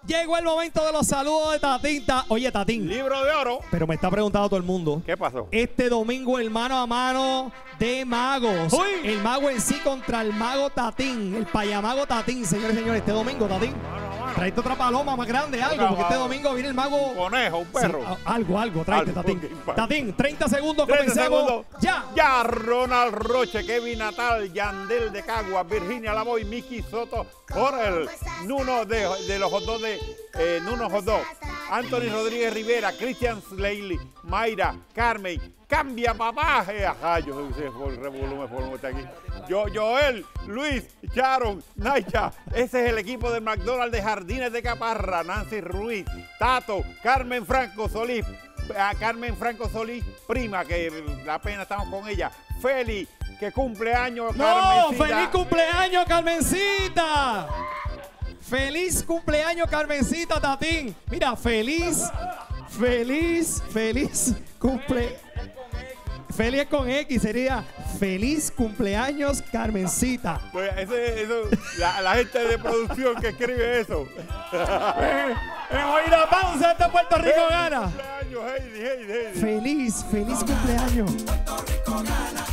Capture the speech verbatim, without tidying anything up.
Llegó el momento de los saludos de Tatín. Ta- Oye, Tatín. Libro de oro. Pero me está preguntando todo el mundo. ¿Qué pasó? Este domingo el mano a mano de magos. Uy. El mago en sí contra el mago Tatín. El payamago Tatín, señores y señores. Este domingo, Tatín. Mano a mano. Tráete otra paloma más grande, algo. Otra Porque este paloma. domingo viene el mago. Un conejo, un perro. Sí, a- algo, algo. Tráete, Algo, Tatín. ok, vale. Tatín, treinta segundos. treinta Comencemos. segundos. Ya. Ya, Ronald Roche, Kevin Natal, Yandel de Cagua, Virginia Lavoy, Miki Soto, Jorel, Nuno de, de los hot dogs de eh, Nuno Hot Dog, Anthony Rodríguez Rivera, Christian Sleily, Mayra, Carmen, Cambia Papá, eh, ajá, yo sé por revolumen, por está aquí. Yo, Joel, Luis, Sharon, Naicha, ese es el equipo del McDonald's de Jardines de Caparra, Nancy Ruiz, Tato, Carmen Franco Solís, a Carmen Franco Solís, prima, que la pena estamos con ella, Feli, que cumple años, No, Carmencita. feliz cumpleaños, Carmencita. Feliz cumpleaños, Carmencita, Tatín. Mira, feliz, feliz, feliz cumple. Feliz con X sería feliz cumpleaños, Carmencita. Pues ese, eso, la, la gente de producción que escribe eso. En hoy la pausa, este Puerto Rico gana. Cumpleaños, Heidi, Heidi, Heidi. Feliz, feliz cumpleaños. Puerto Rico gana.